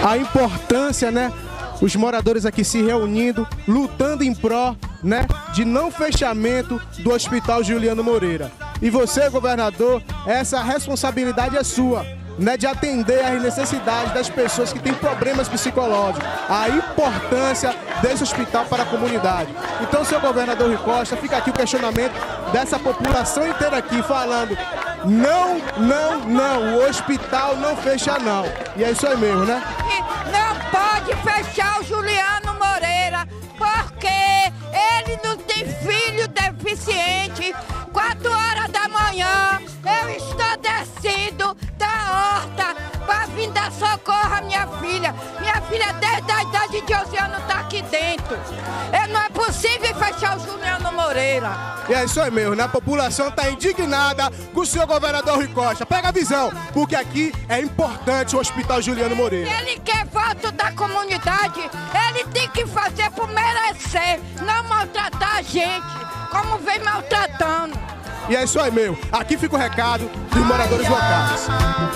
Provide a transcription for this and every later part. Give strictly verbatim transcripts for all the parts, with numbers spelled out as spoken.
a importância, né? Os moradores aqui se reunindo, lutando em pró, né, de não fechamento do Hospital Juliano Moreira. E você, governador, essa responsabilidade é sua, né, de atender às necessidades das pessoas que têm problemas psicológicos, a importância desse hospital para a comunidade. Então, seu governador Rui Costa, fica aqui o questionamento dessa população inteira aqui falando: não, não, não, o hospital não fecha não. E é isso aí mesmo, né? Não pode fechar o Juliano Moreira, porque ele não tem filho deficiente. Quatro horas da manhã, eu estou descendo da horta para vir dar socorro à minha filha. Minha filha, desde a idade de onze anos, está aqui dentro. E não é possível fechar o Juliano Moreira. E é isso aí mesmo, né? A população está indignada com o senhor governador Rui Costa. Pega a visão, porque aqui é importante o Hospital Juliano Moreira. Se ele quer voto da comunidade, ele tem que fazer por merecer, não maltratar a gente, como vem maltratando. E é isso aí mesmo. Aqui fica o recado dos moradores locais.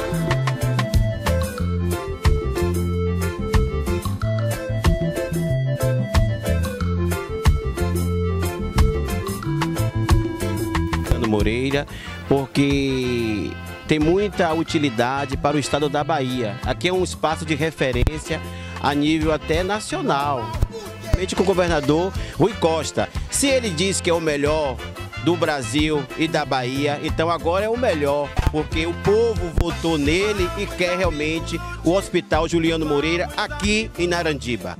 Moreira, porque tem muita utilidade para o estado da Bahia. Aqui é um espaço de referência a nível até nacional. Principalmente com o governador Rui Costa. Se ele diz que é o melhor do Brasil e da Bahia, então agora é o melhor, porque o povo votou nele e quer realmente o Hospital Juliano Moreira aqui em Narandiba.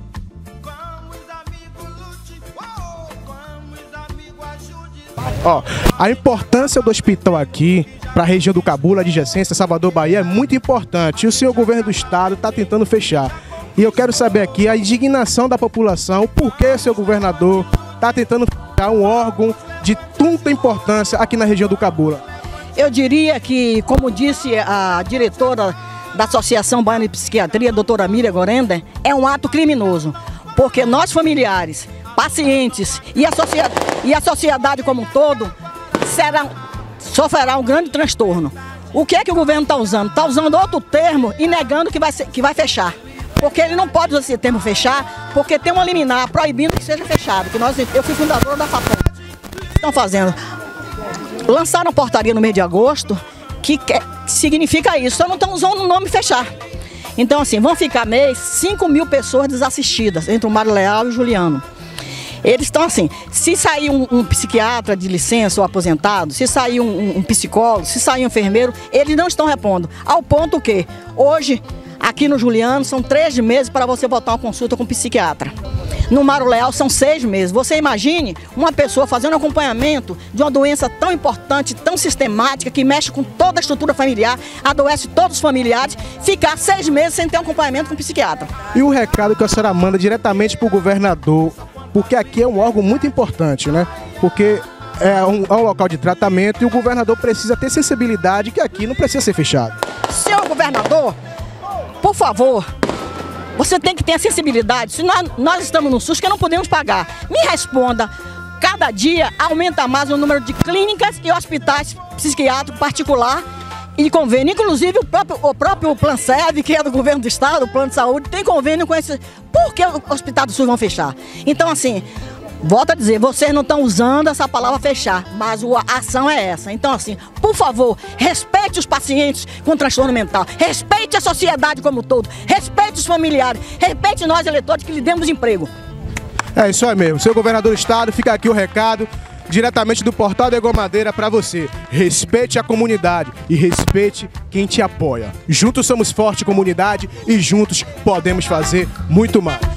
Ó, a importância do hospital aqui para a região do Cabula, adjacência, Salvador, Bahia, é muito importante. E o senhor governo do estado está tentando fechar. E eu quero saber aqui a indignação da população, por que o seu governador está tentando fechar um órgão de tanta importância aqui na região do Cabula. Eu diria que, como disse a diretora da Associação Baiana de Psiquiatria, doutora Miriam Gorender, é um ato criminoso, porque nós familiares, pacientes e a, sociedade, e a sociedade como um todo será, sofrerá um grande transtorno. O que é que o governo está usando? Está usando outro termo e negando que vai, ser, que vai fechar. Porque ele não pode usar esse termo fechar, porque tem uma liminar proibindo que seja fechado. Que nós, eu fui fundadora da FAPAM. Estão fazendo? Lançaram portaria no mês de agosto que, que significa isso, só não estão usando o nome fechar. Então assim, vão ficar mês cinco mil pessoas desassistidas, entre o Mário Leal e o Juliano. Eles estão assim, se sair um, um psiquiatra de licença ou aposentado, se sair um, um psicólogo, se sair um enfermeiro, eles não estão repondo. Ao ponto que, hoje, aqui no Juliano, são três meses para você botar uma consulta com um psiquiatra. No Mário Leal são seis meses. Você imagine uma pessoa fazendo acompanhamento de uma doença tão importante, tão sistemática, que mexe com toda a estrutura familiar, adoece todos os familiares, ficar seis meses sem ter um acompanhamento com um psiquiatra. E o recado que a senhora manda diretamente para o governador, porque aqui é um órgão muito importante, né? Porque é um, é um local de tratamento e o governador precisa ter sensibilidade que aqui não precisa ser fechado. Senhor governador, por favor, você tem que ter a sensibilidade. Se nós, nós estamos no SUS que não podemos pagar, me responda. Cada dia aumenta mais o número de clínicas e hospitais psiquiátricos particular e convênio. Inclusive o próprio, o próprio Planserv, que é do governo do estado, o plano de saúde, tem convênio com esse. Por que o hospital do SUS vão fechar? Então assim, volto a dizer, vocês não estão usando essa palavra fechar, mas a ação é essa. Então assim, por favor, respeite os pacientes com transtorno mental, respeite a sociedade como um todo, respeite os familiares, respeite nós eleitores que lhe demos emprego. É isso aí mesmo, seu governador do estado, fica aqui o recado diretamente do Portal da Egomadeira para você. Respeite a comunidade e respeite quem te apoia. Juntos somos forte, comunidade, e juntos podemos fazer muito mais.